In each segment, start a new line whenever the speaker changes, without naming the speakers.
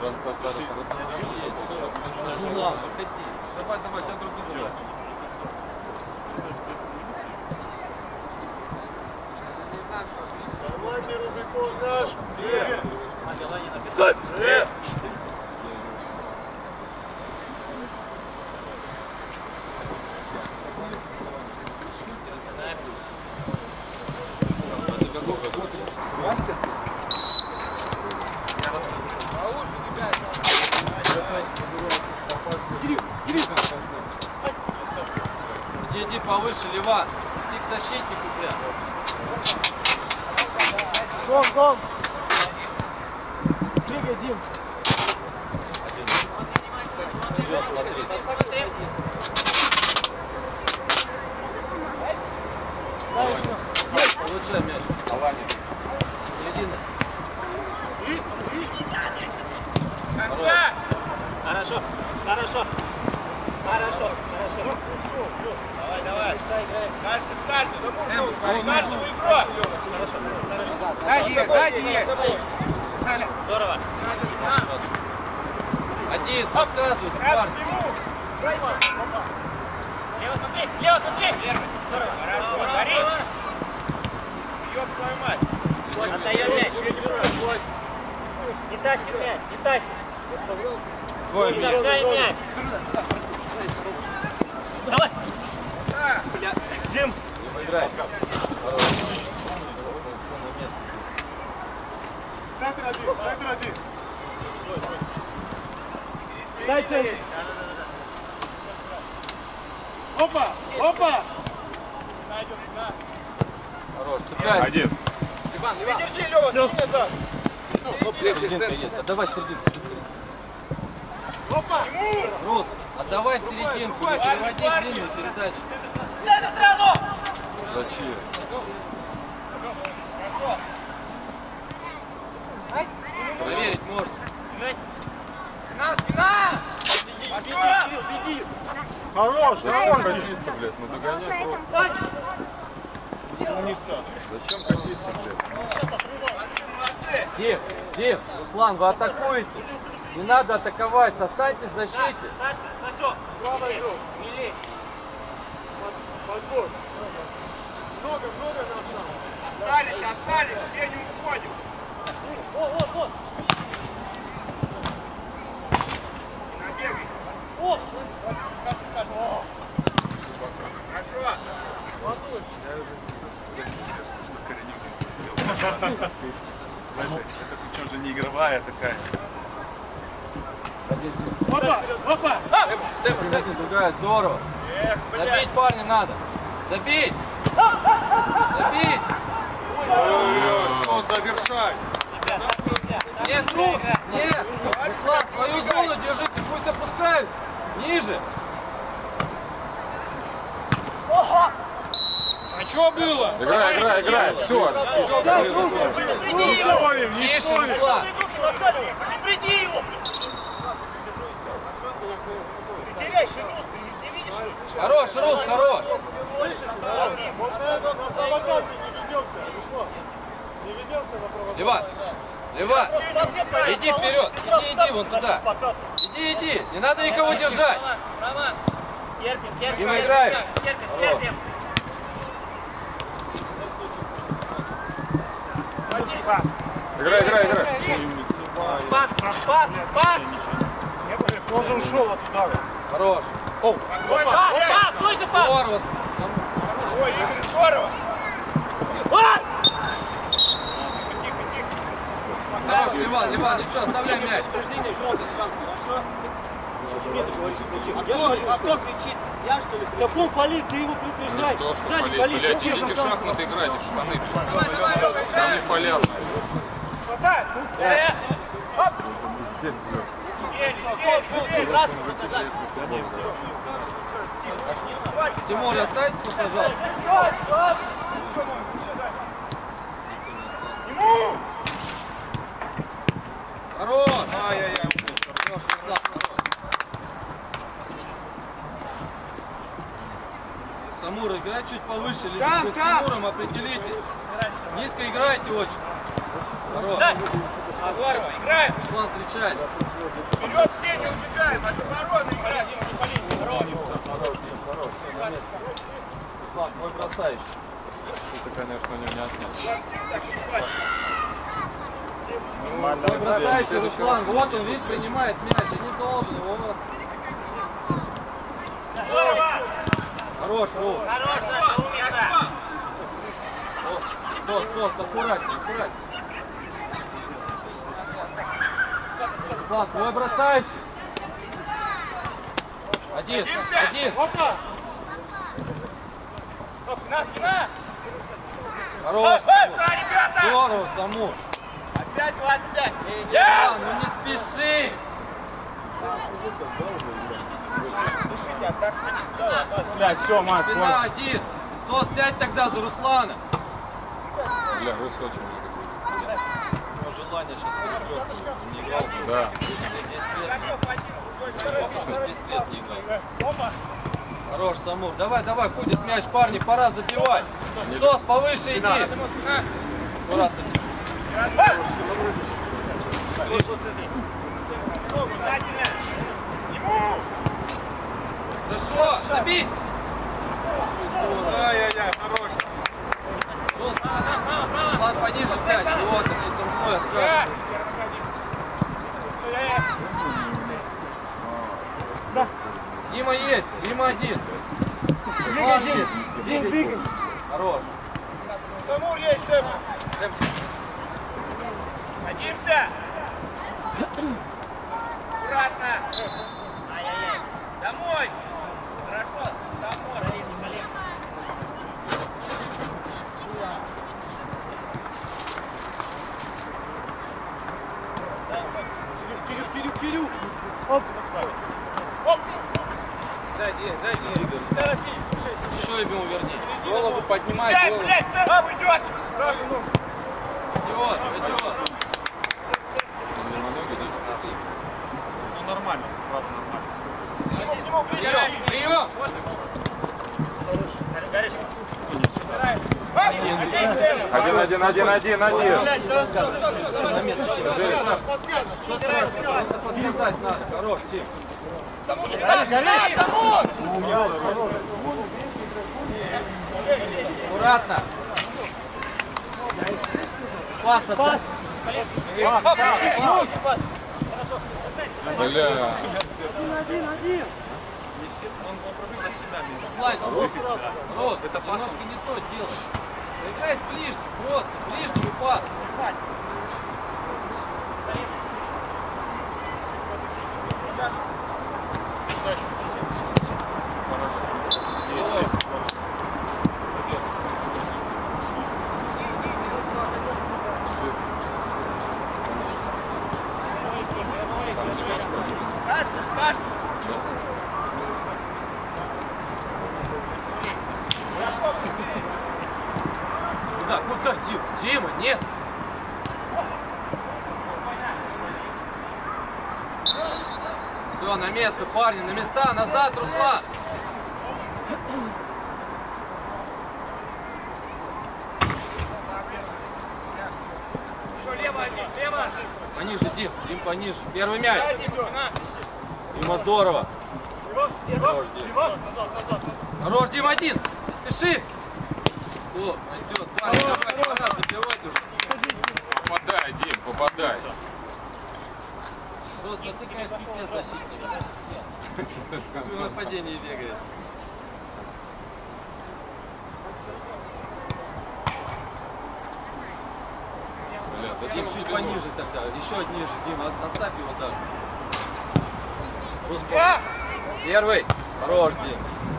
Давай, тебя друг друга.
Давайте, Рубикон наш!
Иди повыше, Ливан. Иди к защитнику, бля.
Гон! Двигай, Дим!
Получай мяч. Середина.
Хорошо. Давай. Каждый с каждым. Замурзал. Каждому игрок. Хорошо. Сзади. Здорово.
Один, подсказывай, парень.
Лево смотри. Здорово. Хорошо. Гори. Ёб твою мать. Отдаем мяч. Не тащи мяч, не тащи. Не таскай мяч. Давай. Дим.
Играй.
Центр один. Дай центр. Опа!
Хорош, цепляй.
Один.
Иван.
Держи, Лёва, сиди назад.
Серединка есть, отдавай серединку.
Опа!
Рус, отдавай серединку, не переводи длинную передачу.
Центр сразу!
Зачем? Проверить можно.
Спина! Беги!
Хорош!
Зачем катиться, блядь? Ну догоняй просто. Зачем катиться, блядь?
Дим, Руслан, вы атакуете? Не надо атаковать, останьтесь в защите.
Хорошо!
Правый игрок! Подбор! Много нас
Остались, все не уходим.
Вот!
Набегай. Хорошо.
Это причем же не игровая такая.
Опа!
Темп, другая, здорово. Забить парня надо. Забить!
Сон, завершай!
Нет, Рус! Нет! Руслан, свою зону держи, ты пусть опускаются. Ниже!
А что было? Играй, все.
Тише, Руслан!
Предупреди его! Ты теряешь игру, ты не видишь?
Хорош, Рус, хорош!
Вот на провокации не ведемся на провокацию.
Ливан, иди вперед, иди вон туда. Иди, не надо никого держать.
Роман, терпим.
Дима, играй.
Терпим.
Играй.
Пас!
Он же ушел от удара.
Хорош.
Пас! Только пас!
Здорово.
Ой, Игорь, здорово!
Хорош, Ливан, ничего, оставляй мяч.
В каком фалит? Ты его предупреждай.
Что фалит? Блядь, идите шахматы играйте, пацаны. Сами фалят.
Хватай!
Тимур, останьтесь, пожалуйста. Хорош! Ай-яй-яй. Хорош, Самур, играй чуть повыше, или вы с Тимуром определите. Низко играйте очень. Хорош. Здорово, играем! Руслан, встречай!
Вперед все, не убегаем, от обороны играем.
Руслан, твой бросающий.
Это, конечно, у него не отнять.
Твой бросающий, Руслан, вот он, видишь, принимает мяч, и не должен его. Хорош, Ру. Сос, аккуратнее, аккуратнее. Руслан, твой бросающий. Один. Хорош. Здорово, Саму.
Опять 25.
Руслан, ну не спеши.
Блядь, все, мать,
Спина один. Сос, сядь тогда за Руслана.
Бля, Рус очень много.
Но желание сейчас просто не играл.
Да.
10 лет не играл. Хорош, Самур. Давай, ходит мяч, парни, пора забивать. Сос, повыше иди. Аккуратно. Хорошо, забей.
Ай-яй-яй, хорош.
Руслан, пониже сядь. Вот, это мой оставь. Дима есть, Дима один. Руслан есть. Двигай. Хорош.
Самур есть, темп. Садимся. Аккуратно. Ай-яй-яй. Домой. Хорошо, домой. Вперед. Оп. Сзади.
Еще ему верни. Голову поднимай.
Чай,
Голову.
блядь, сам идет. Правильно.
Идет.
Ну нормально, справа нормально.
Прием.
Один.
На место. Что страшного? Просто подсказать надо. Хорош, Тим. Аккуратно. Пас отдай.
Бля.
Слайд, Рот, это немножко не то делай. Играй с ближним, просто ближний пас. Куда, Дима? Дима, нет. Все, на место, парни, на места, назад, Руслан.
Лево.
Пониже, Дим, пониже. Первый мяч. Дима, здорово. Хорош, Дим, один. Не спеши. О, идет. Парень, давай, пора забивать уже.
Попадай, Дим, попадай.
Просто ты, конечно, пипец защитник. В нападении бегает.
Бля, зачем
Дим,
он
чуть
тебе
пониже тогда. Еще ниже, Дима, оставь его так. Первый. Хорош, Дим.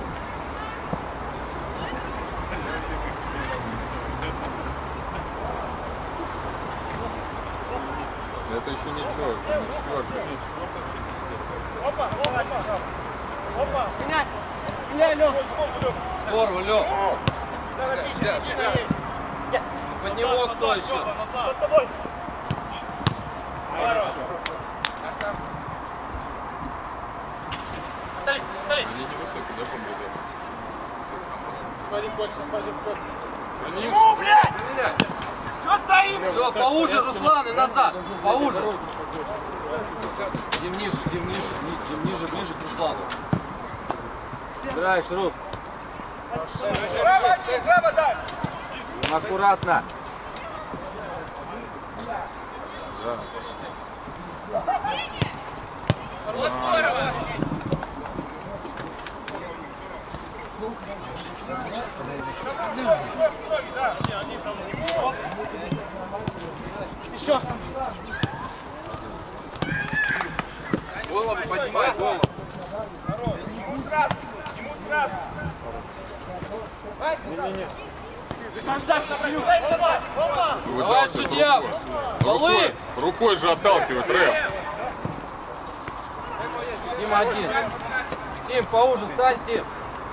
Это еще ничего, это на четвертый.
Опа.
Меняй, Лёх.
Здорово, Лёх. Под него кто еще?
За тобой.
Они невысокие, да, по-моему,
Смотри больше, смотри.
Они
Ну, блядь!
Стреляй.
Что стоишь?
Все, поуже, Руслан, и назад. Поуже. Дим ниже, ближе к Руслану. Играешь, Рут.
Жаба, дай!
Аккуратно.
Еще.
Голову поднимай, голову.
Ему сразу!
Давай, судья. Голы.
Рукой же отталкивает, рэп.
Дима один. Тим, поуже стань, Тим.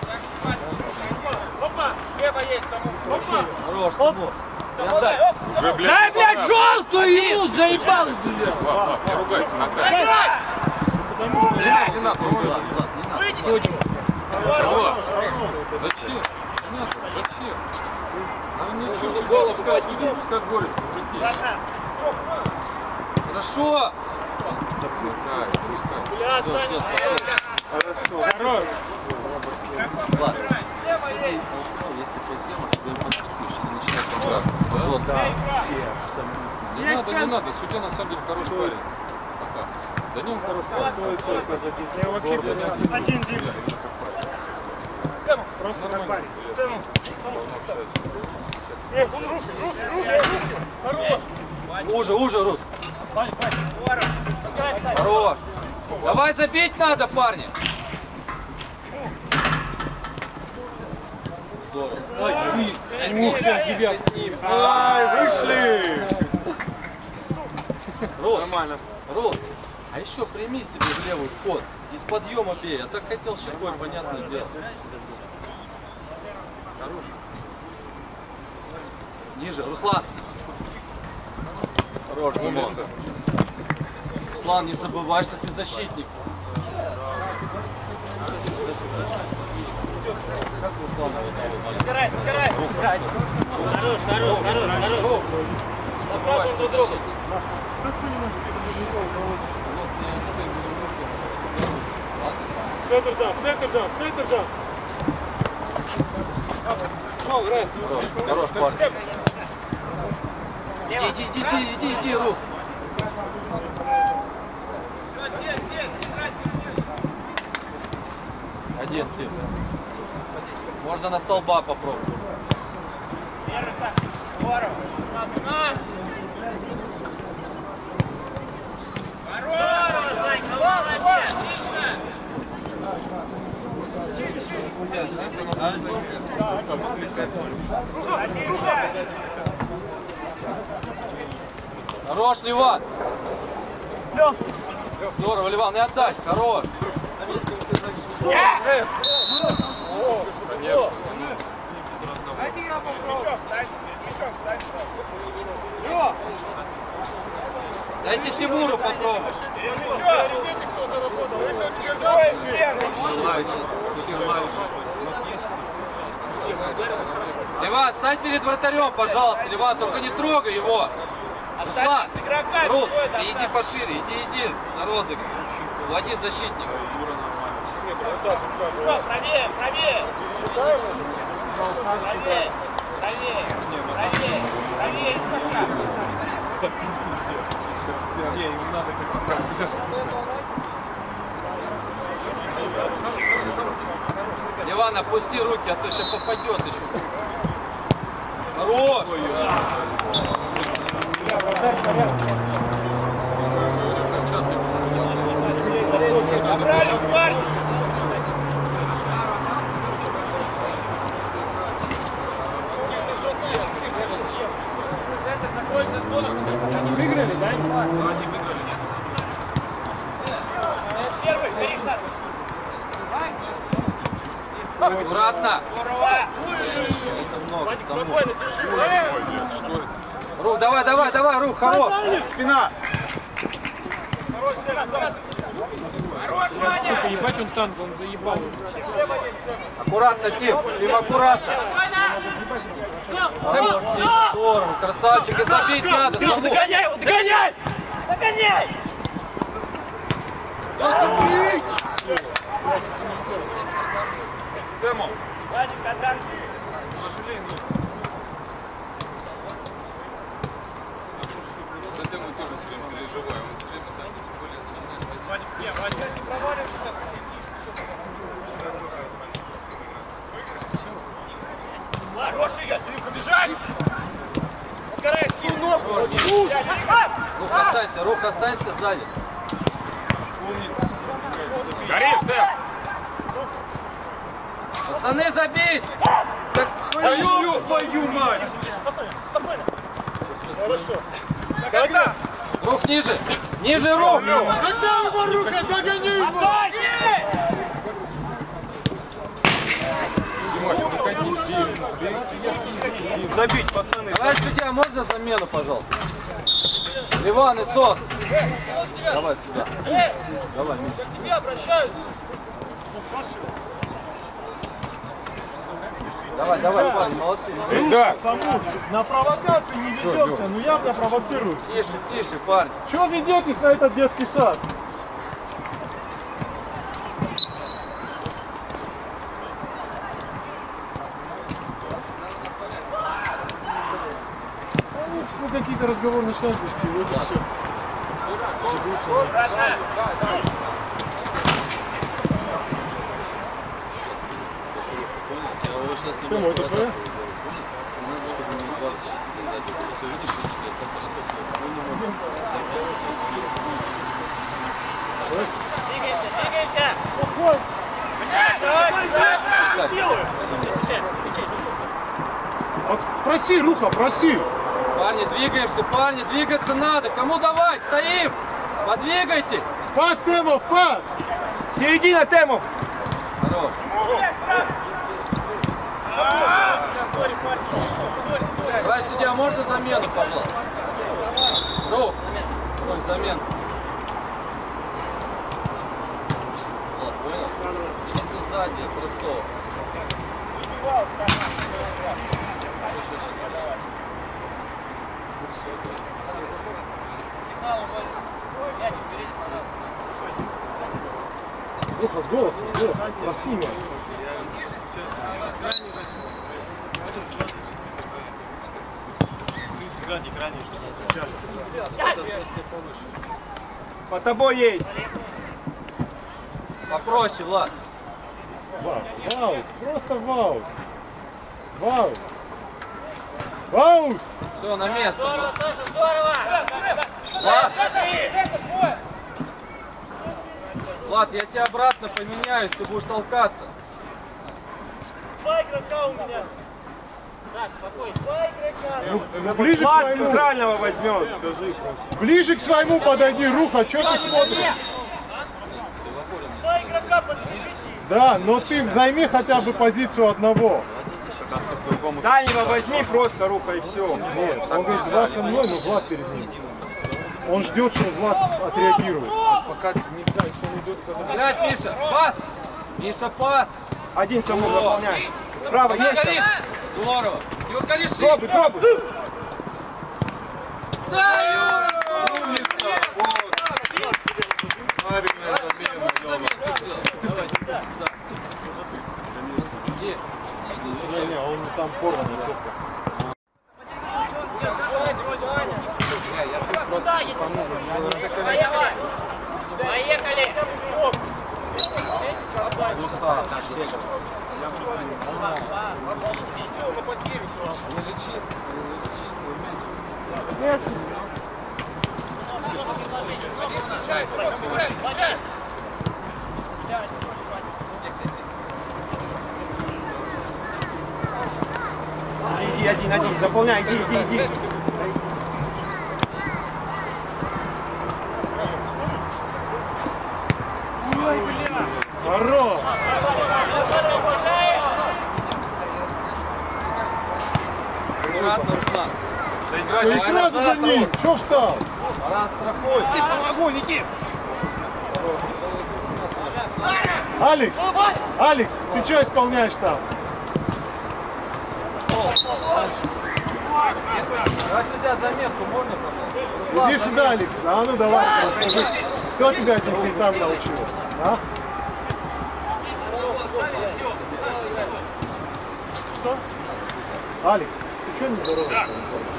Опа! Лево есть, само. Опа!
Хорош, Тимур. Не отдай.
Уже, блядь,
Дай, блядь,
попадает.
желтую ему, заебалась, блядь.
Ладно, не ругайся, Наталья. Не надо, Зачем? Понятно, зачем? Нам ничего сюда пускай судьи, пускай борются, мужики.
Хорошо.
Замыкай.
Бля, Саня, хорош.
Ладно. Есть такая тема, когда им подписываешь и начинают контракт. Жестко.
Не надо. Судья на самом деле хороший парень. Пока. Да не он хороший парень.
Я вообще один Дима. Просто как парень.
Уже, Рус. Хорош. Давай забить надо, парни. Здорово.
Ай, вышли!
Рус. Нормально. Рус. А еще прими себе в левый вход. Из подъема бей. Я так хотел щекой, понятное дело. Хорош. Ниже, Руслан. Хорош, умница. Руслан, не забывай, что ты защитник. Как Руслан?
Забирай. Хорош.
Забывай, что ты защитник.
Центр даст.
Хорош, парень. Иди, Рус. Один, Тим. Можно на столба попробовать. Хорош, Ливан. Здорово, Ливан, и отдача, хорош.
Конечно.
Один я попробую. Мячом встань.
Дайте Тимуру попробовать.
Кто заработал? Если он держал,
Ливан, стань перед вратарем, пожалуйста. Ливан, только не трогай его. Руслан, Рус, ты иди пошире, иди на розыгрыш. Влади защитника.
правее. Правее еще шаг.
Ливан, опусти руки, а то сейчас попадет еще. Хорош!
Собрались, парни!
Они выиграли, да?
Первый, переход!
Аккуратно!
Владик, спокойно, держи!
Рух, давай, Рух, хорош!
Спина!
Хорош, Ваня!
Сука, ебать он танк, он заебал.
Аккуратно, Тим, аккуратно!
Спокойно!
Здорово, красавчик, и забить надо.
Догоняй его, догоняй! Догоняй!
Тему. За Тему тоже все время переживаю. Он все время там, тем более, начинает возиться.
Хороший, Илюха, бежать!
Рух, останься сзади.
Горишь, Тем!
Пацаны, забить!
Твою мать!
Хорошо. Когда?
Рух ниже! Ниже рух!
Когда его рука, догони его!
Забить, пацаны!
Давай, судья, можно замену, пожалуйста? Ливан и Сос! Давай сюда. Давай, Миша.
К тебе обращают.
Давай, парень, молодцы.
Да.
Саму на провокации не ведемся, но явно провоцирует.
Тише, парень.
Чего ведетесь на этот детский сад? Ну, какие-то разговоры начинают вести, вот и все. Тема, это твоя?
Двигаемся!
Проси, Руха, проси!
Парни, двигаемся, парни, двигаться надо. Кому давать? Стоим! Подвигайте!
Пас, Темов, пас!
Середина, Тему!
Хорош. Давай, судья, можно замену, пожалуйста? Рух, замену. Вот, понял? Чисто сзади, Простого.
Руха, с голосом, проси меня.
По тобой есть!
Попроще, Влад.
Вау, просто вау. Вау. Вау.
Все, на место.
Здорово, тоже здорово!
Влад. Влад, я тебя обратно поменяюсь, ты будешь толкаться.
Два игрока у меня! Так, спокойно. Два игрока!
Ближе к своему.
центрального возьмет, скажи.
Ближе к своему подойди, Руха, что ты смотришь?
Два игрока, подскажите!
Да, но ты займи хотя бы позицию одного.
Дальнего возьми просто, Руха, и все.
Нет, он говорит, два со мной, но Влад перед ним. Он ждет, что Влад отреагирует.
Пока не знаю, что он идет.
Играть, Миша, пас! Миша, пас!
Один саму заполняй. Справа есть там?
Горишь! Здорово! Юр, горишь!
Пробуй, пробуй!
Да, Юра!
Умница! Правильная замена сделала.
Не, он там порванный сетка.
Поехали! Иди, один, заполняй, иди.
Хорош!
Аккуратно, Руслан.
Все, и сразу за ним. Что встал?
Марат, страхуй.
Ты помогу, Никит!
Алекс, ты что исполняешь там?
Давай сюда заметку, можно, пожалуйста?
Иди сюда, Алекс. А ну давай, расскажи. Кто тебя этим финтам научил? А? Что? Алекс, ты что не здороваешься?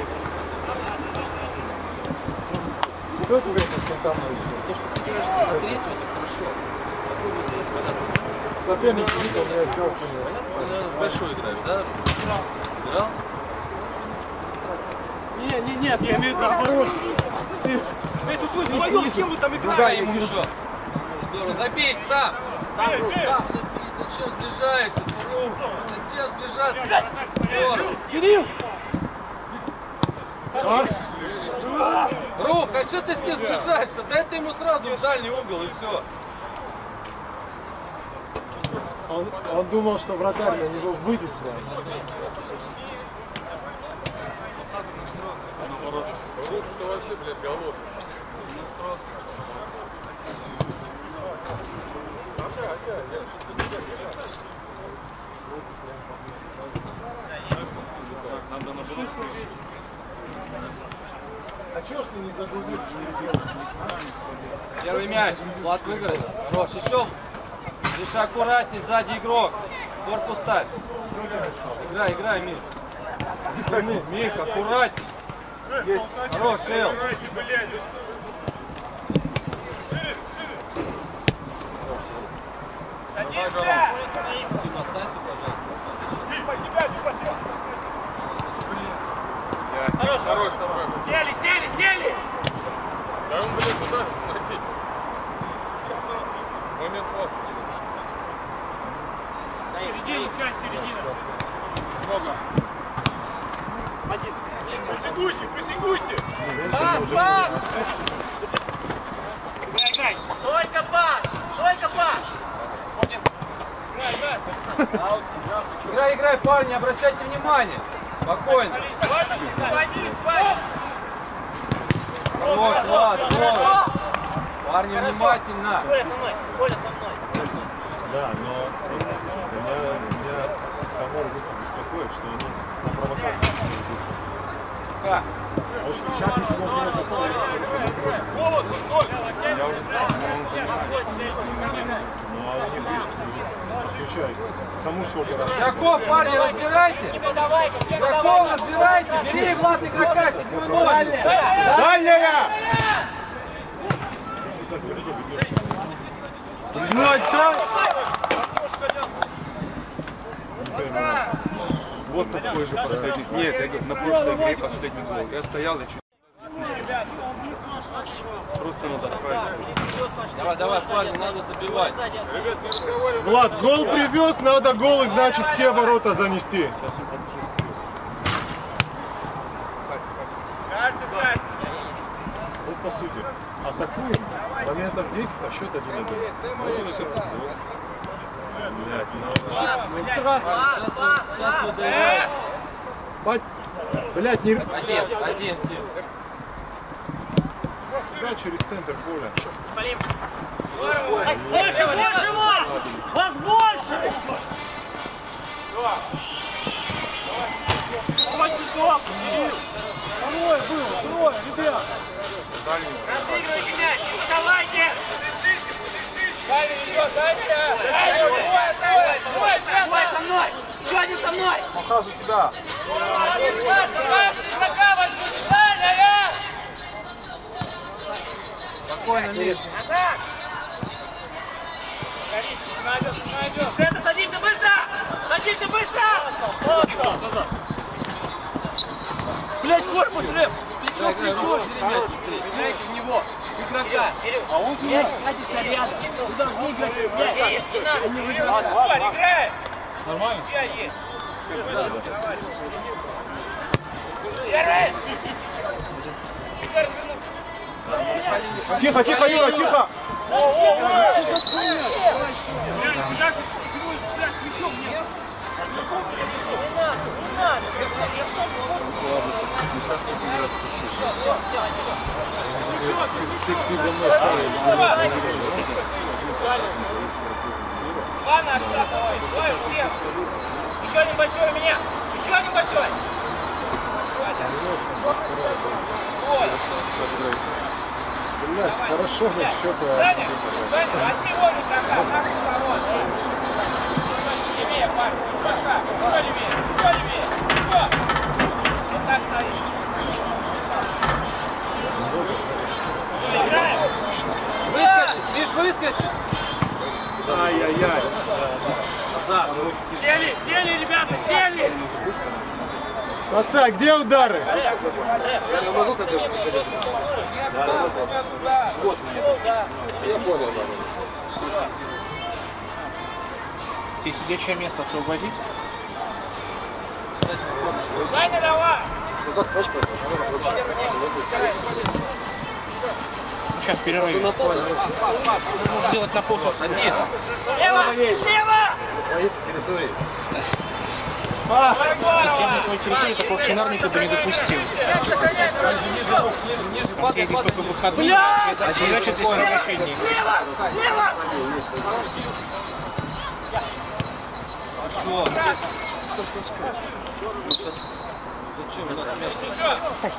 Кто тебя этим финтам научил?
То, что ты играешь на третью, это хорошо. Попробуй здесь, понятно.
Соперник сидит, у меня все понял.
Ты, наверное, с большой играешь, да? Играл?
Нет, я имею в виду наоборот. Ты тут вдвоем с кем вы там играете?
Другая ему еще. Здорово, забей сам. Сам. Зачем сближаешься? Зачем сближаться? Здорово.
Кирилл!
Рук, а что ты с ним сближаешься? Дай ты ему сразу в дальний угол и все.
Он думал, что вратарь на него выйдет.
Руку-то вообще, блядь, головой. Не строс. Надо наоборот.
А чего ж ты не загрузил?
Первый мяч. Влад выиграет. Хорош. Еще. Лишь аккуратней, сзади игрок. Корпус ставь. Играй, Мих. Мих, аккуратней. Хорош, Эл.
Хорош, давай.
Сели!
Да он, блядь, куда? Момент класса.
Середина.
Много.
Один.
Присягуйте!
Пас!
Играй! Только пас!
Играй, парни, обращайте внимание. Спокойно. Хорош, Влад, здорово. Парни, внимательно.
Коля со мной.
Да, но меня само беспокоит, что они на провокации идут.
Как?
Потому что сейчас, если он не попал,
Голос, стой!
ну а они включаются. Саму сколько раз.
Игроков, парни, разбирайте. Игроков разбирайте. Бери, Влад, игрока, 7 номер.
Дальняя!
Вот такой же последний. Нет, я говорю, на прошлой игре последний гол. Я стоял и чуть. Просто надо отправить.
Давай, парни, надо забивать.
Влад, гол привез, надо гол, и значит в те ворота занести. Вот по сути. Атакуем, моментов 10, а счет 1-1.
Сейчас выдаем.
Блять, не...
Один.
Да, через центр поля.
Больше! Вас больше! Трое, ребят! Разыгрывайте мяч! Давайте! Двое со мной! Еще один со мной!
Показывай туда.
Спокойно, Миш.
Центр, садимся быстро! Садимся быстро! Блять, корпус, Рэп! Плечо в плечо! Играйте в него! Игрока! А он мяч находится рядом! Вы должны играть в мяч! Играет! Нормально?
Тихо, Юра, тихо!
Два наши, давай, двое слева. Еще один большой у меня. Еще один большой.
Блядь, хорошо, но счет.
Саня, возьми его игрока, наш ворот. Левее, парень, еще шаг, еще левее, еще. Вот так стоит. Играем.
Выскочи, Миш, выскочи.
Ай-яй-яй.
Сели, ребята, сели.
Отца, где удары?
Я могу как-то приходить? Вот. Я понял, да.
Тебе сидячее место освободить?
Саня, давай.
Сейчас перерыв. Можешь делать на полсу.
Лево! Лево!
Своей территории.
Я на своей территории такого свинарника бы не допустил. Потому что я здесь только выходные, а значит здесь рабочий день.
Лево! Лево!
Хорошо.
Ставь.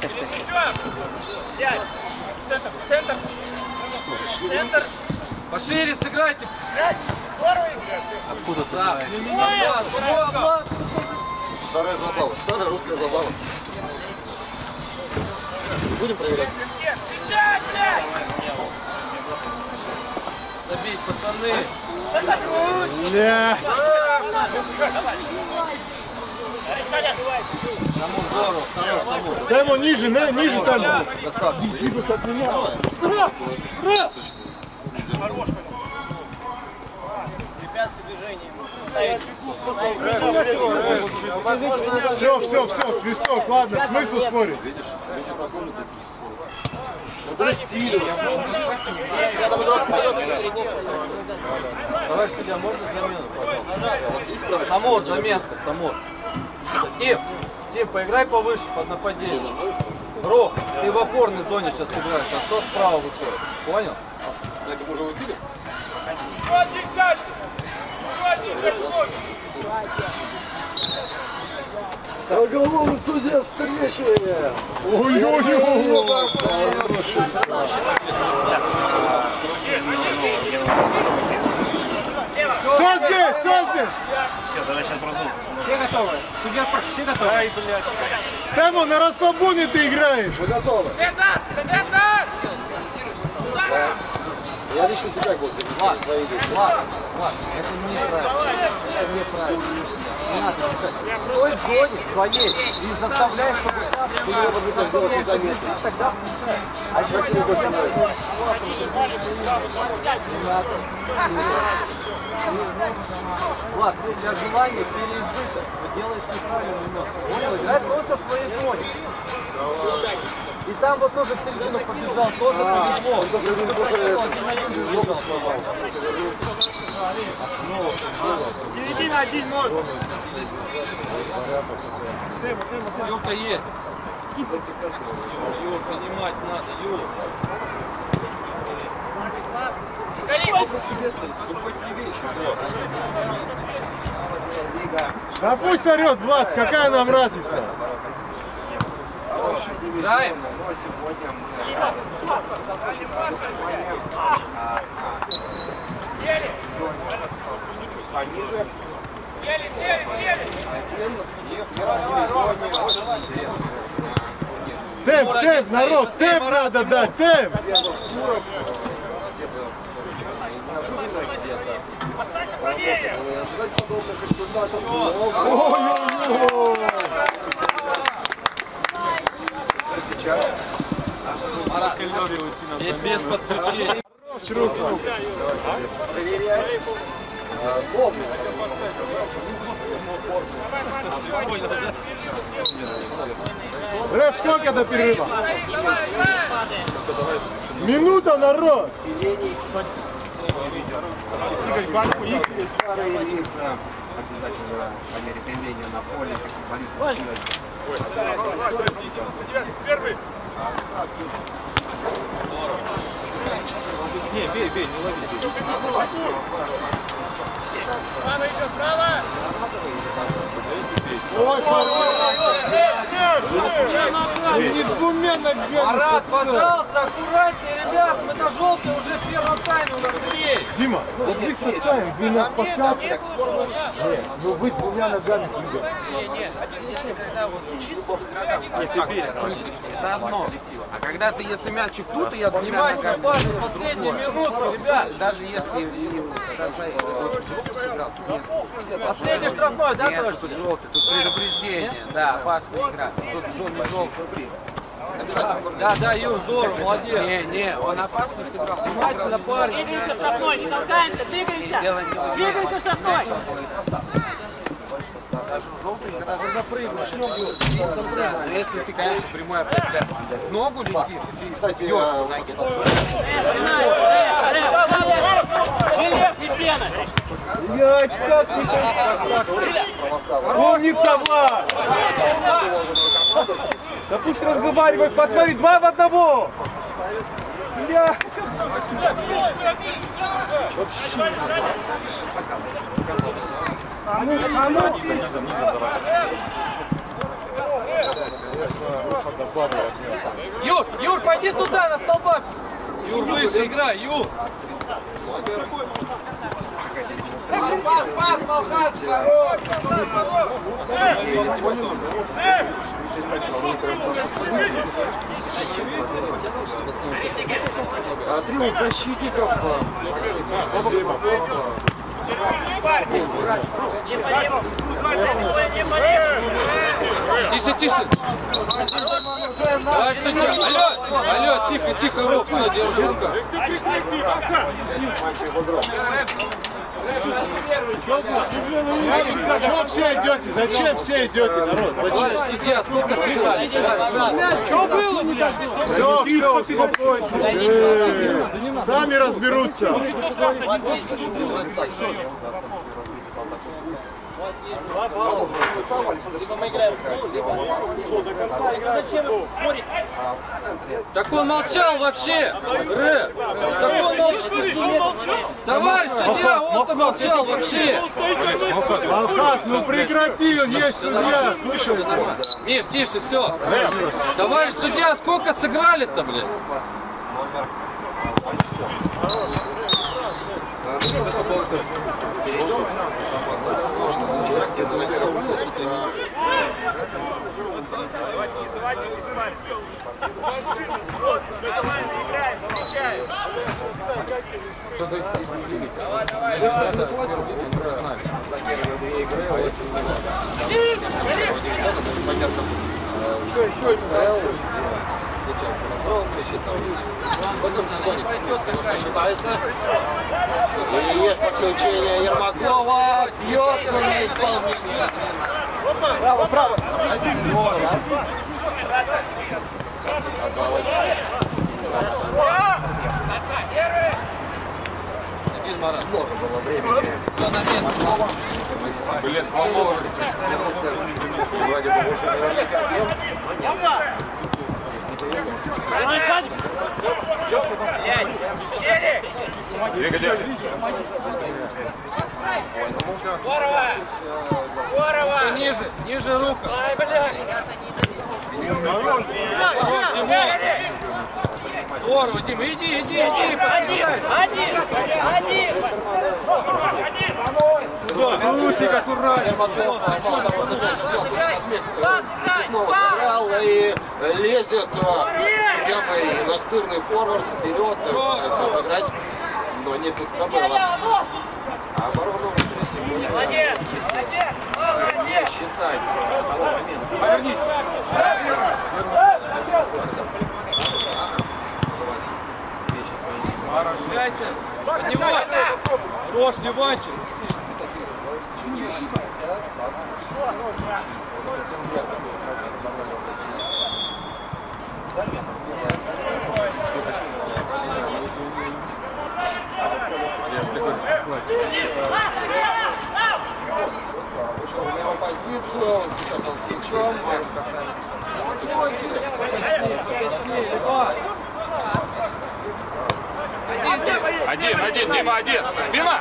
Центр. Центр.
Пошире сыграйте.
Откуда ты
Да.
знаешь?
Старая забава, старая русская забава. Будем проверять.
Кричать, блядь!
Забить, пацаны.
Блядь.
Саму здорово. Хорош, саму.
Дай ему ниже, ниже там. Все, свисток, ладно, смысл спорить.
Давай, судья, можно замену? Самор, заменка, Самор. Тим, поиграй повыше под нападение. Рок, ты в опорной зоне сейчас играешь, а СОС справа выходит. Понял?
Это мы уже в эфире? Оголовый судья встречи! Ой-ой-ой! Все здесь!
Все, давай сейчас образуем. Все готовы? Судья спрашивает, все готовы? Ай, блядь.
Тему, на расслабоне ты играешь! Мы готовы!
Центр!
Я лично тебя буду забить. Влад, это неправильно. Это неправильно. Не надо. Стой в зоне своей и заставляй, чтобы там было сделать незаметно. Тогда включай. А противник больше нравится. Не надо. Влад, у тебя желание переизбыток. Ты делаешь неправильно немного. Понял? Играй просто в своей зоне. И там вот тоже в середину побежал, тоже
Середина один может.
Юрка есть. Юр, понимать надо, Юр.
Да пусть орет, Влад, какая нам разница?
Играем?
Сели!
Темп, народ, темп надо дать, темп! Ой-ой-ой! Сейчас.
Без подключения.
Руку. Проверяй. Рэп, сколько до перерыва? Минута, народ!
Старые лица, обязательно по мере применения на поле, как футболисты.
Первый!
Не, бей, не лови.
Ой, не двумя ногами.
Марат, пожалуйста, аккуратнее, ребят, мы на желтый уже в первом тайме, у нас 3.
Дима, вот вы с отцами, вы на подкатах. Ну вы двумя ногами двигаете.
Это одно. А когда ты, если мячик тут, и я двумя
Внимательно,
ногами,
важно, последние минутки, ребят.
даже если очень сыграл,
Последний штрафной, да,
нет,
тоже?
тут желтый, тут предупреждение, да, опасная игра. Тут не желтый.
Да, Юр, здорово, молодец.
Не, он опасно сыграл.
Внимательно, парень.
Двигаемся штрафной, не толкаемся, двигаемся!
Дело не
Двигаемся штрафной!
даже желтый игра запрыгнешь. Но если ты, конечно, прямой опять ногу летит, ты кстати, бьешь по ноге.
Жилет и пена!
Умница, Влад! Да пусть разговаривает, посмотри, 2 в 1! Бля!
Юр, пойди туда, на столбах. Юр, выше играй, Юр. Пас, Малхат, хорош.
Триумф защитников.
Тише. Давай, судья. Алло, тихо, рук, все, держи рука.
Чего все идете? Зачем все идете, народ?
Товарищ судья, сколько сыграли?
Что было?
Все, успокойтесь. Сами разберутся.
Так он молчал вообще! Рэп! Так он молчал! Товарищ судья, он-то молчал вообще!
Алхас, ну прекрати, он есть судья, слушай.
Миш, тише, все! Товарищ судья, сколько сыграли-то, блин?
В этом сезоне считается. И есть подключение Ермакова. Бьет на исполнение. Право. Один Марат. Много было времени. Все на место.
Блин, сломалось.
Вроде бы уже
Здорово!
Ниже рука.
Ай, блядь!
Здорово, Дима, иди,
Русик, аккуратно!
снова сыграл и лезет прямо и настырный форвард вперед, пытается обыграть, но не тут-то было. А оборону сегодня, если не считать того момента.
Повернись!
Поражайся. Поднимай. Ложь, Ливанчик.
Вышел в его позицию, сейчас он с мячом.
Один, Дима, один. Спина.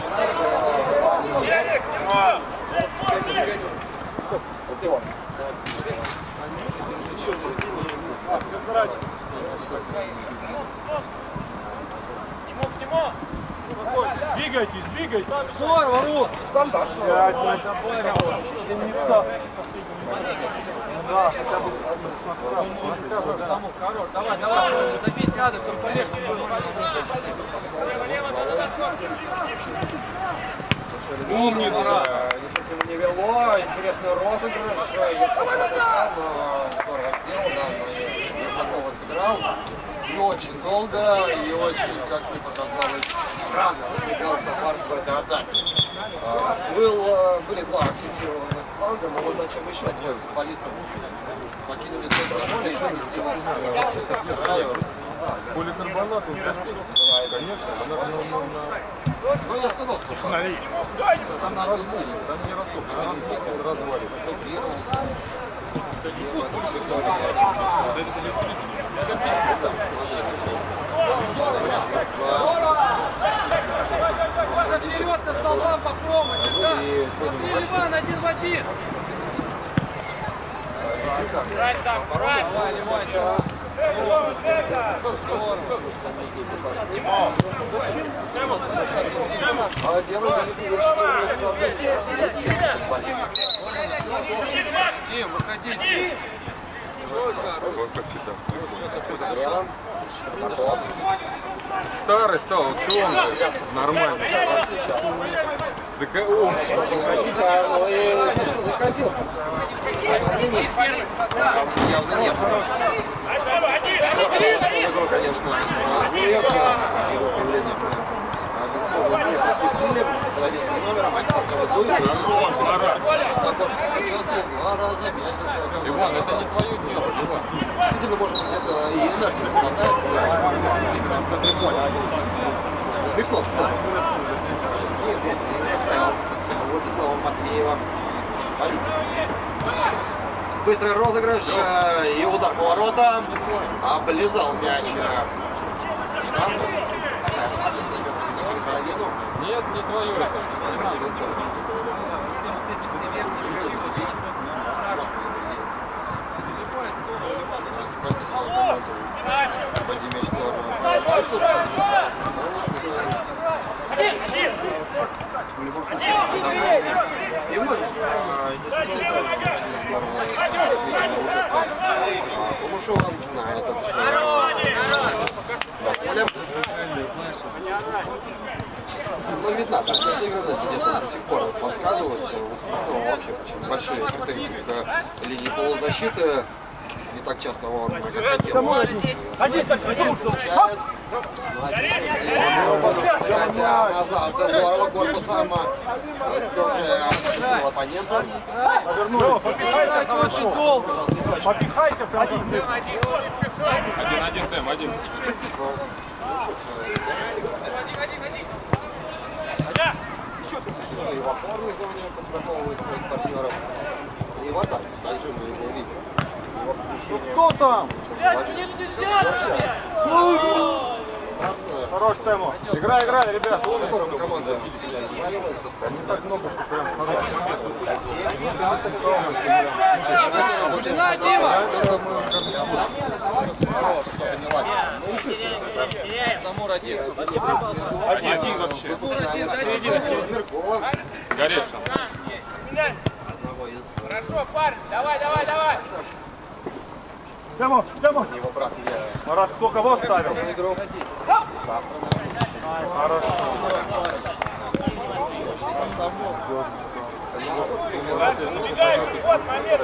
Двигайтесь, двигайтесь.
Здорово, Рус. Стандарт.
Да, хотя бы
Давай, забить надо, чтобы полегче было.
Умница. Ничего не вело. Интересный розыгрыш. Я пропускал, но здорово сделал, да, но Жакова сыграл. И очень долго, и очень, как мне показалось, странно разбегался Барс в этой атаке. Были два акцентированных фланга, но вот зачем еще двое футболистов покинули центр поля и сместились.
поликарбонат, конечно,
Ну я сказал, что там надо усилить, там не рассудка, развалится.
Можно вперед на столбам попробовать. Да. Смотри, Ливан, 1 в 1.
А дело
Дим, выходи, Дим.
Вот как всегда. Старый стал, вот что он нормально. Так он.
конечно, заходил.
Иван, это не твое дело.
Действительно, может быть, это и энергия хватает именно в центре поля. Свихнул, кстати. Владислава Матвеева. Быстрый розыгрыш и удар по воротам. Облизал мяч. Такая смачная
Нет, не твое это.
Кумышова знает ну, видно, что сыгранность где-то до сих пор подсказывают. У Смирнова вообще очень большие претензии к линии полузащиты. Не так часто он хотел. Назад, здорово, корпусом. Тоже оппонента.
попихайся в конце.
Один темп, один.
И в опорной зоне подстраховывает своих партнеров. И в атаке. Дальше мы его видим.
Кто там? Хорош тему. Играй, ребят.
Команда
Не так много, что прям
Начинай, Дима. Замур один.
один вообще.
Горишь там.
Хорошо, парень, давай.
Тему.
его брат
Марат, кто кого ставил? Хорошо.
Вот момент,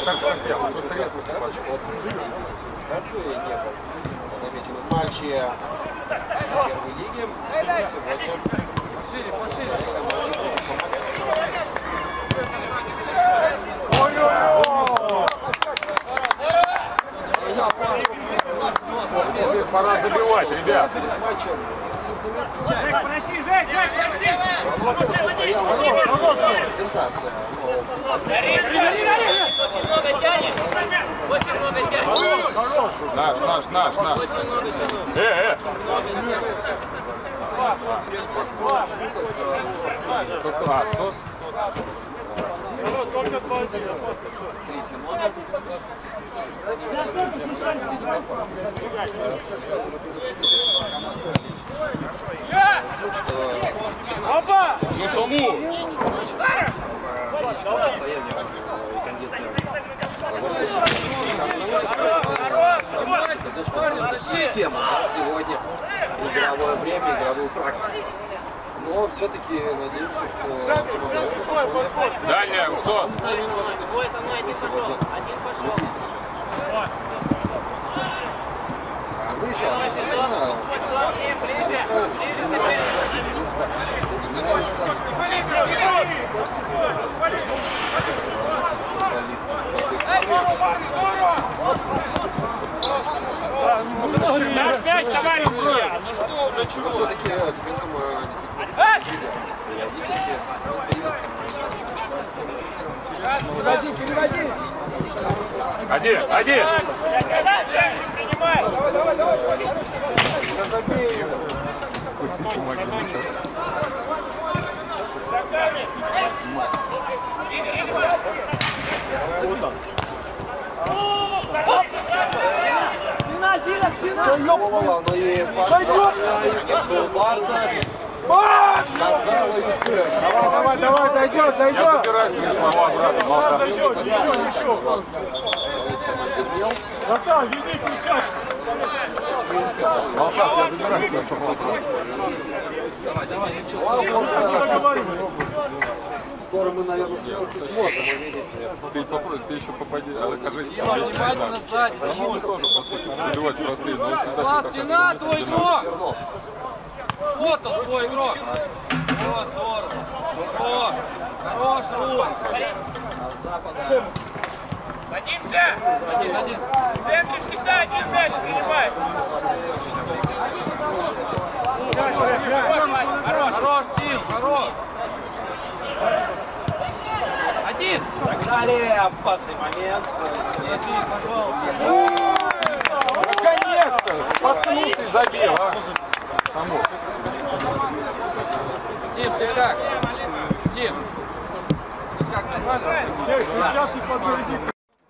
заметили в матче первой лиги.
Пора забивать, ребят.
проси, Жек,
Презентация.
Очень много тянет.
Наш. СОС.
Только 2-1. Опа!
Ну саму!
Всем сегодня игровое время, игровую практику. Но все-таки надеемся, что...
Дальняя, СОС!
Двое со мной, один пошел. Один пошел. Ближе, Наш мяч, товарищ судья! Ну что, для чего?
Все-таки теперь думаю, переводи!
Один!
Принимай!
Голова, но и Барса.
Давай, зайдет.
Я забираю свои слова обратно, Малка.
Братан, веди кричать.
Малкас, я забираю свои слова обратно.
Скоро мы, наверное, сможем увидеть.
Ты попробуй, ты еще попади, окажись. Почему тоже, по сути, забивать простые, но он всегда
Стена, твой игрок! Вот он, твой игрок! Вот, здорово! Вот! Хорош, Русь!
Садимся! В центре всегда один мяч принимай!
Хорош, Тим, хорош! Один!
Далее опасный момент.
Наконец-то! Споткнулся и забил, а? Саму.
Тим, ты как? Тим! Ты как, нормально?
Сейчас и подтверди.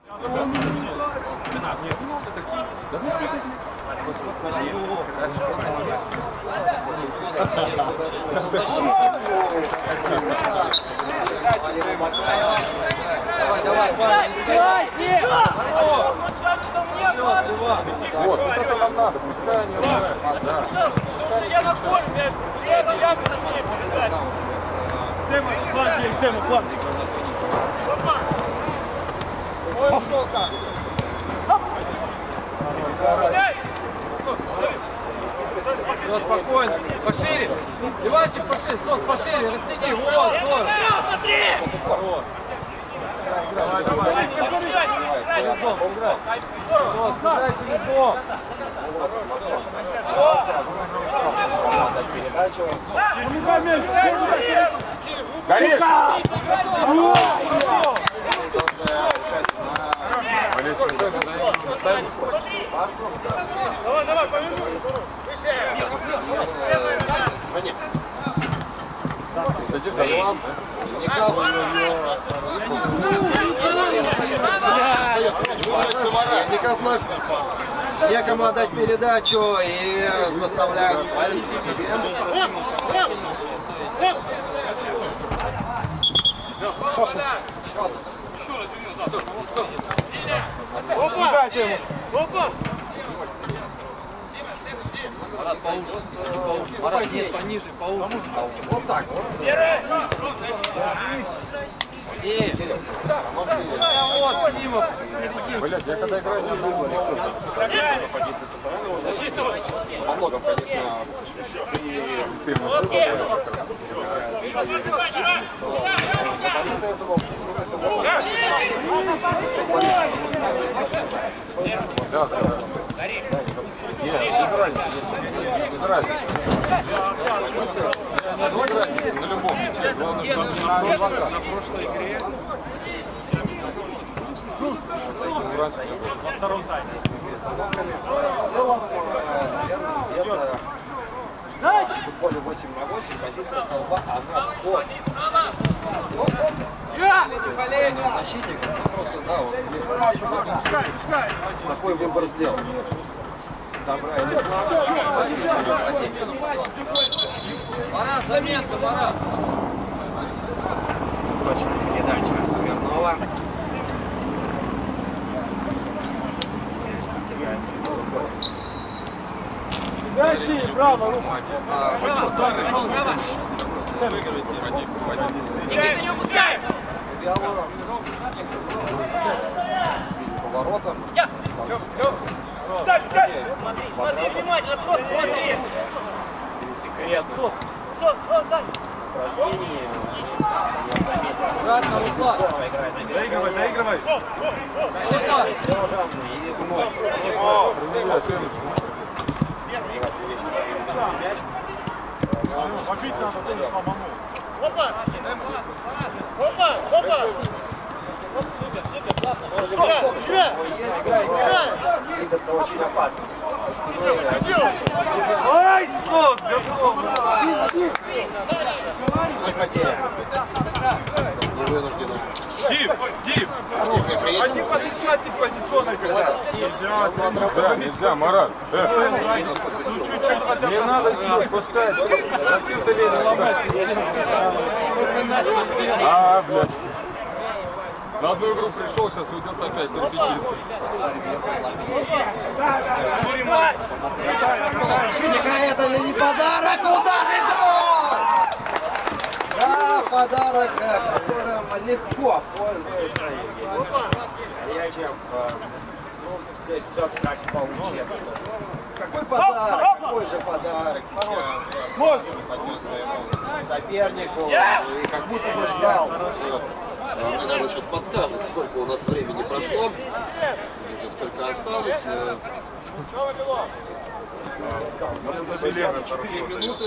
Вот это нам надо, пускай они рушат.
Я на корме! Все на яму зашли!
Демо, фланг есть, Демо, фланг.
Ой, ушел как!
Все, спокойно. Пошире. Ливанчик, пошире. Сос, пошире. Растяни. Вот, здорово.
Смотри!
Вот. Давай. Через дом. Сос, играй через дом.
Горишь!
Давай, повернуй.
Никак вновь некому отдать передачу и заставляют валить себе.
Опа! Опа!
Марат, поуже. Марат, нет, пониже, поуже.
Вот так вот.
Вот, Дима.
Блять, я когда играю, не думаю,
Во многом, конечно,
без разницы. На любом. Главное, что на адвокат.
На прошлой игре
Во втором тайме.
в целом, наверное, где-то В футболе 8 на 8 позиция столба, она спорт. Защитник, просто, да, вот. Такой выбор сделал. Добра или зла.
Марат, заменка, Марат.
Точная передача Смирнова.
Дальше, право, руку.
Никита, не упускай!
Поворотом.
Смотри внимательно, просто смотри!
Секретно.
Аккуратно, Руслан.
Доигрывай, доигрывай. Побить надо тоже самому.
Опа! Опа! Опа! Супер, супер, классно! Играй!
Двигаться очень опасно.
Ай, сос, готов!
Не потеря.
Див, Див! Один подключайтесь позиционно, когда
Да, нельзя, Марат.
ну чуть-чуть хотя бы.
Не надо чуть пускать. Зачем ты лезешь ломать систему? А, блядь. На одну игру пришел, сейчас уйдет опять на репетицию.
Защитника, это не подарок, удар и гол! Да, подарок, которым легко пользуется Ячев. Ну, здесь все так получилось. Какой подарок, какой же подарок. Поднес своему сопернику и как будто бы ждал.
Наверное, сейчас подскажут, сколько у нас времени прошло. Уже сколько осталось. 4 минуты.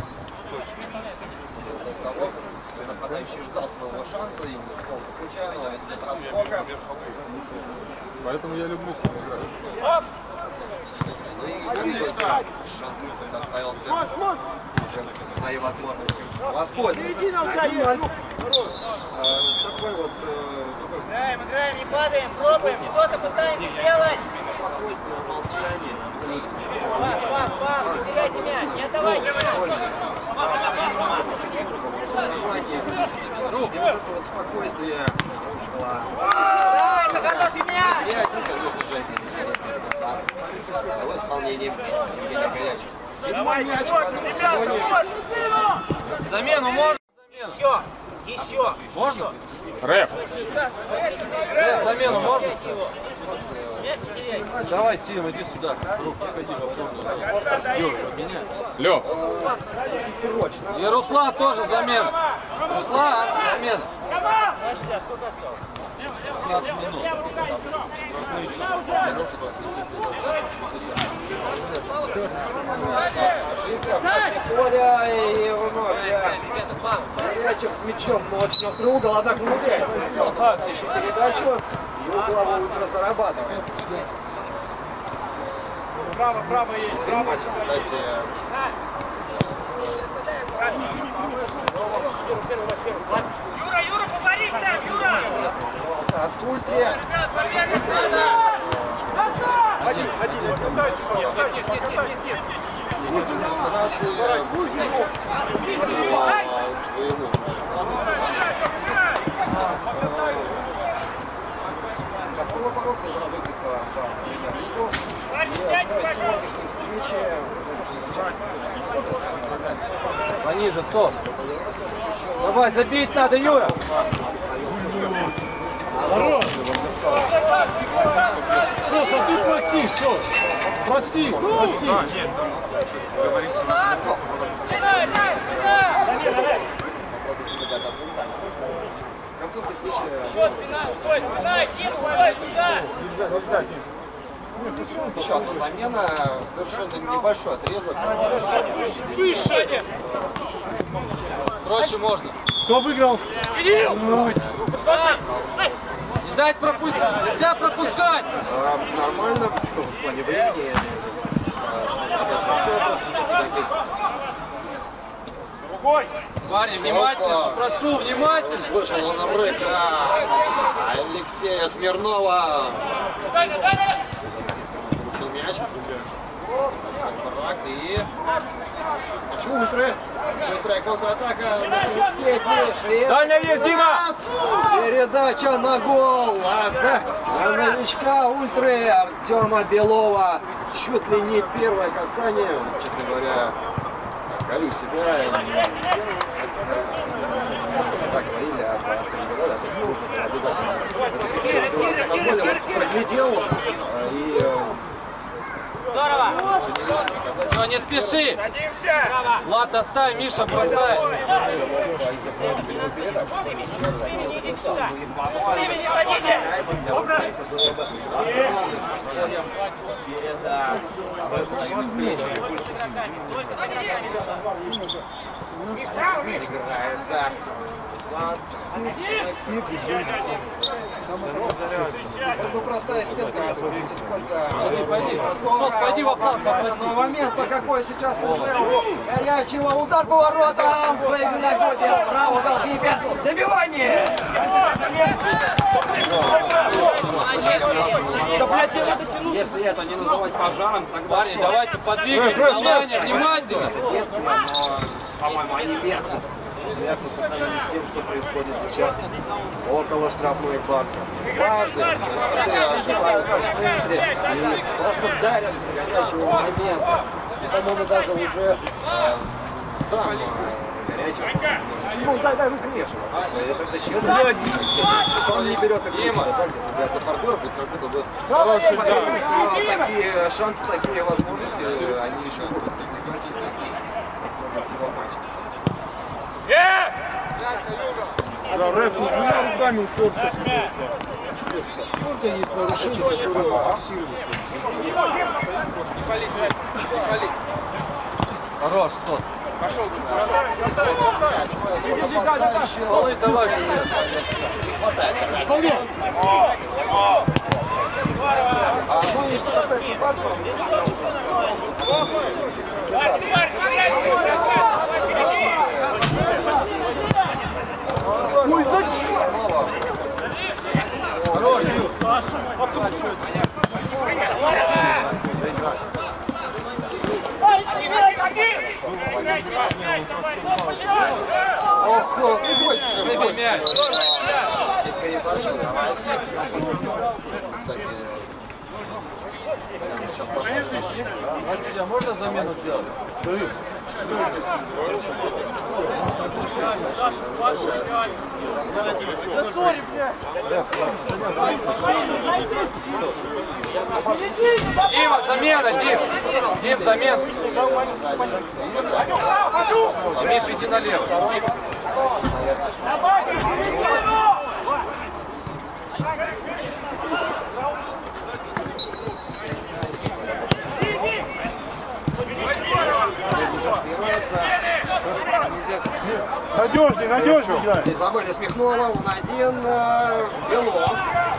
Нападающий ждал своего шанса и случайно от отскока.
Поэтому я люблю с ним играть.
Шанс оставился уже свои возможности воспользоваться. 1-0. Такой вот
Играем, не падаем, пробуем, что-то пытаемся сделать!
спокойствие, молчание.
Пас, не теряйте мяч, не отдавайте мяч!
Внимание. И вот это вот спокойствие.
Да, это хороший мяч!
И один, конечно же, его исполнением Евгения Горячего. 7-й мяч в сезоне.
Замену можно?
Еще!
Можно?
Рэп.
Замену можно?
Мяч не теряйте!
Давай, Тим, иди сюда. Приходи, попробуй.
Лёв.
И Руслан тоже замена. Руслан, замена.
Мяч сюда, сколько осталось?
15 минут.
Коля и вновь Горячев с мячом, но очень острый угол, однако умудряется. Передачу, и угловой ультра зарабатывает.
Право есть, право.
Кстати,
Юра, поборись там, Юра!
от ультри.
Один. Оставьте, что? Нет.
Готовы бороться за выход в премьер-лигу. Сегодняшней встрече
Пониже, Сон. Давай, забить надо, Юра.
Сос, а ты проси, Сос. Проси.
Еще спина, уходит, туда, Тим, уходит, туда!
еще одна замена, совершенно небольшой отрезок.
Выше!
Проще можно.
Кто выиграл?
Не дать пропустить. Нельзя пропускать.
Нормально, в плане времени.
Парни, внимательно, прошу, внимательно.
Слышал он рык Алексея Смирнова. Получил мяч. И... Почему Ультры? Быстрая контратака.
Дальняя есть, Дима!
Передача на гол от новичка Ультры Артема Белова. Чуть ли не первое касание. Честно говоря, корю себя. Так говорили об Артеме Белове. Обязательно проглядел и...
Здорово! Все, не спеши! Влад, доставь, Миша, бросай!
Все движения. Это простая стенка.
Пойди в оплату.
Момент-то какой сейчас уже у горячего удар поворотом. Выгоден. Право голкипер. Добивание. Если это не называть пожаром, тогда...
Парни, давайте подвигаемся, Аланя, внимательно.
По-моему, они верхом. Верхом по сравнению с тем, что происходит сейчас около штрафной Барса. Каждый ошибается в центре и просто дарят горячего момента. И, по-моему, даже уже сам горячий. Ну, дай, выкрешивай. Это сейчас он не берет их для партнеров, это как будто бы такие шансы, такие возможности, они еще будут возникать всего матча.
Да, рэп, руками уперся. Только есть нарушение, которое фиксируется.
Хорош, тот.
Пошел бы.
Давай.
Исполняй!
Ну и что касается Барса,
Ой, зачем?
Хорош, Ю.
ох, больше.
Мяч.
Здесь скорее Барса.
Может, тебя можно замену сделать? Дима, замена, Дим! Дим, замена! Миша, иди налево!
Надежней играет.
Не забыли Смехнова, он один, Белов.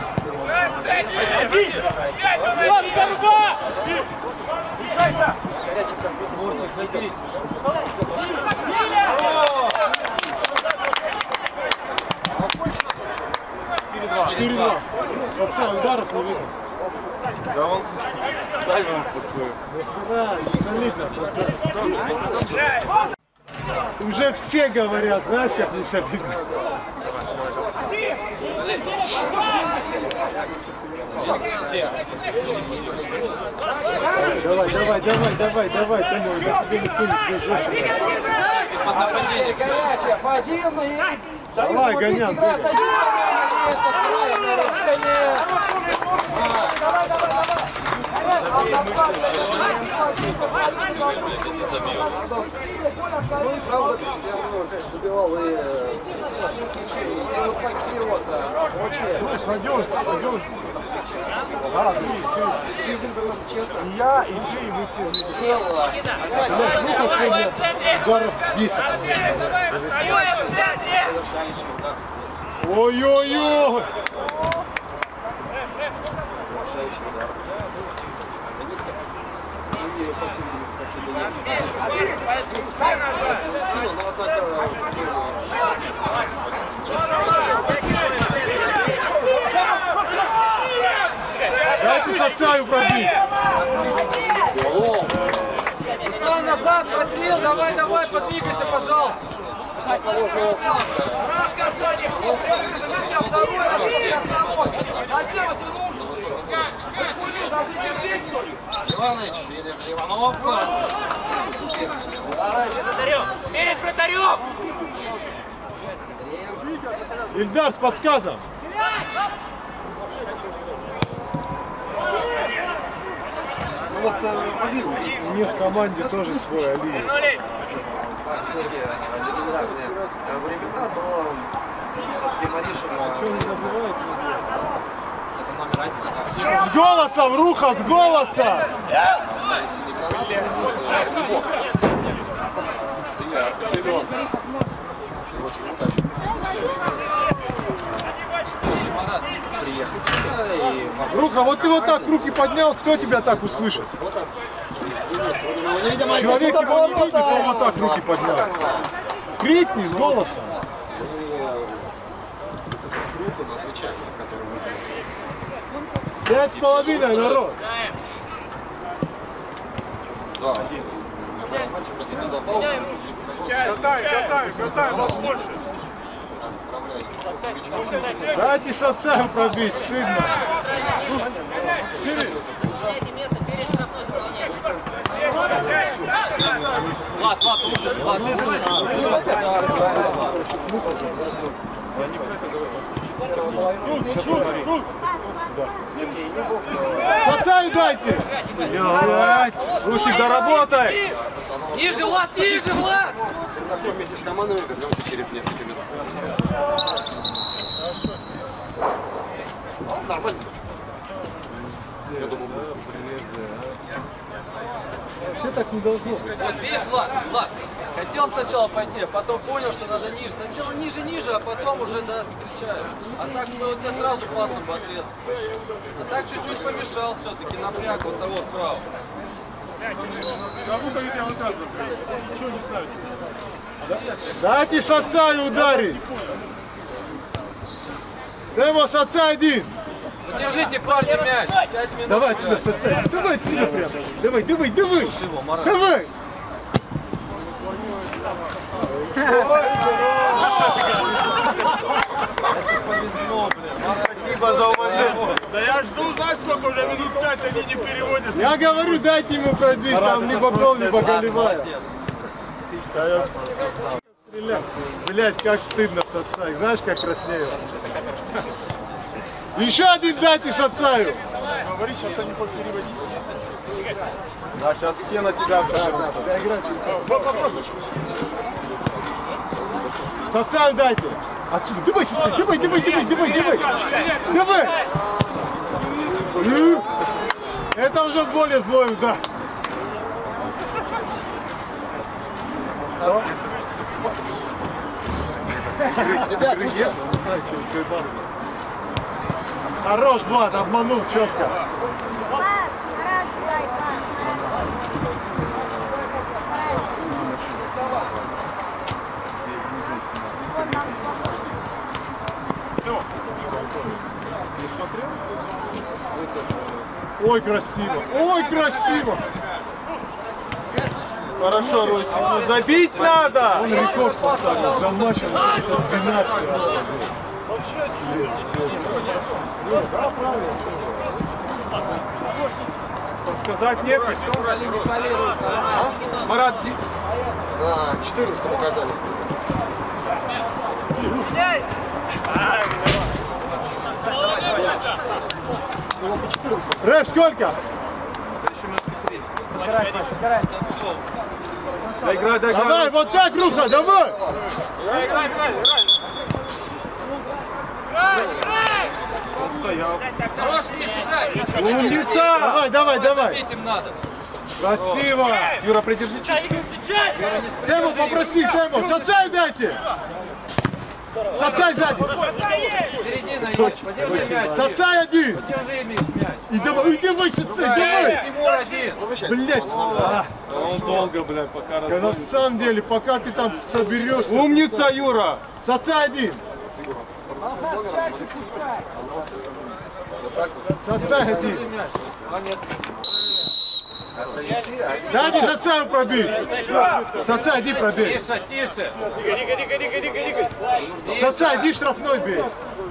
Мурчик, заберите.
4-2. С отца ударов не видно.
Да он ставил такое.
Да, солидно с отца. Уже все говорят, знаешь, как не обидно. Давай, Тимур, я тебе никто не бежишь.
Под нападением.
Горячая, Фадин и...
Давай, гонян.
Играет один, это правильное решение. Ну и правда, Криштиану, конечно, забивал и... Вот такие вот очень...
Пойдем. Да, ты,
честно.
я, и ты, и мы все. Блядь, ну последний ударов 10. Ой-ой-ой! Сацаю пробить.
Руслан назад просил, давай, давай, подвигайся, пожалуйста.
Иваныч, или Иванов. Перед вратарем!
Ильдар с подсказом.
Ну вот
У них в команде тоже свой Алиев.
времена, то все-таки Маришина...
Что не забывает? С голосом, Руха, с голосом! Руха, вот ты вот так руки поднял, кто тебя так услышит? Человек его не видит, он вот так руки поднял. Крикни с голосом. 5,5, народ. Катай, вас больше. Дайте Сацаю пробить, стыдно.
Влад, лучше, Влад,
Сацаю дайте. Лучик, доработай.
Ниже, Влад, ниже, Влад!
Вместе с командами вернемся через несколько минут.
Нормально.
Я думал,
Вообще так не должно быть.
Вот видишь, Влад, хотел сначала пойти, а потом понял, что надо ниже. Сначала ниже, а потом уже, да, встречаю. А так бы у тебя сразу пасом бы отрезал. А так чуть-чуть помешал все-таки, напряг вот того справа.
Дайте Сацаю ударить. Демо, Сацай один.
Подержите, парни, мяч. 5 минут.
Давай отсюда, Сацай. Давай отсюда прямо. Давай. Давай.
Спасибо за уважение. Да я жду, знаешь, сколько уже минут 5 они не переводят.
Я говорю, дайте ему пробить, там либо гол, либо голевая. Блять, как стыдно Сацай. Знаешь, как краснею. Еще один дайте Сацаю.
Говори, сейчас они будут переводить.
Да, сейчас все на тебя заиграть. Сацаю дайте. Отсюда. Давай, Сацай. Давай. Это уже более злой удар. Хорош, Влад, обманул четко. Ой, красиво.
Хорошо, Русик, ну забить надо!
Он рекорд поставил за матч, он 12 раз.
Сказать нет? Марат,
14 показали.
Рэп, сколько? Давай, вот так, Руха, давай!
Хорош, Миша, дай!
Умница! Давай!
Этим надо.
Красиво!
Юра, придержи чуть.
Тему попроси, Тему! Сацай дайте! Сацай сзади!
Середина, подержи мяч.
Сацай один!
Подержи мяч.
И давай, Сацай, давай!
Тимур один.
Блять!
Он долго, блядь, пока
Да на самом деле, пока ты там соберешься...
Умница, Юра!
Сацай один! Сацай один! Дай за отца пробей. С отца иди пробей.
Тише, тише.
С отца иди штрафной бей.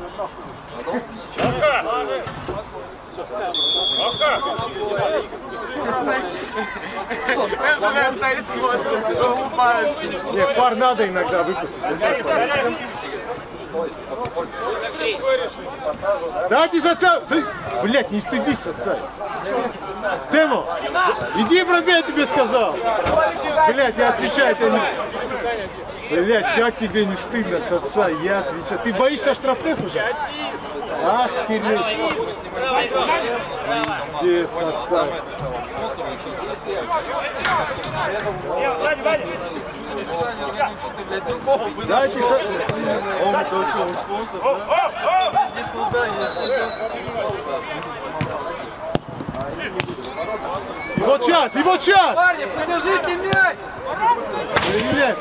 Нет, пар надо иногда выпустить. Дайте за отца! Блять, не стыдись отца! Тему! Иди пробей, я тебе сказал! Блять, я отвечаю тебе не... Блять, как тебе не стыдно с отца? Я отвечаю. Ты боишься штрафных уже? Ах, Кирилл! Дед с отца! Дайте со...
Он получил спонсор. Иди сюда,
Его час! Его час!
Парни, придержите мяч!
Блять!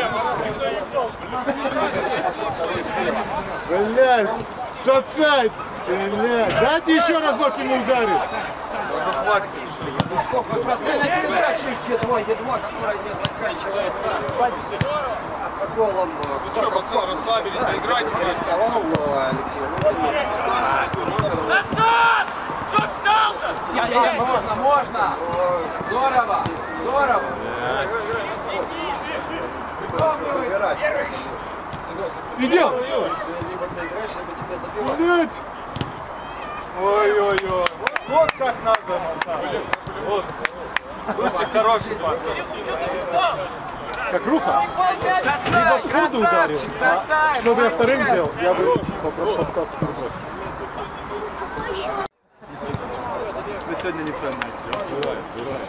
Блять! С отца! Блять! Дайте еще разок ему ударить!
Прострельная передача Е2, которая не заканчивается голом.
Что, пацаны, расслабились, доиграйте.
Рисковал Алексей.
Назад! Что стал-то?
Можно, можно! Здорово! Здорово!
Идем! Блять!
Ой-ой-ой. Вот как надо, Масан. Вот. Очень хороший пас.
Как руха? Либо сходу ударил, а чтобы я вторым сделал, я бы попытался перебросить.
Вы сегодня не фэн матч.
Бывает.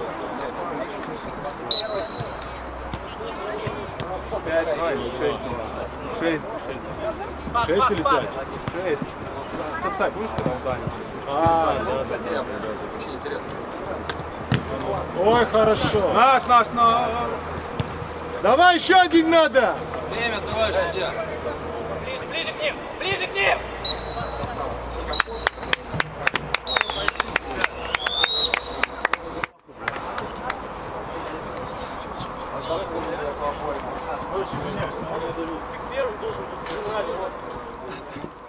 5-2 или 6?
6 или 5?
6. Сацай, будешь когда ударил?
А, да. Ой, хорошо.
Наш.
Давай еще один надо.
Время, товарищ судья!
Ближе к ним! Ближе к ним!
Первый должен быть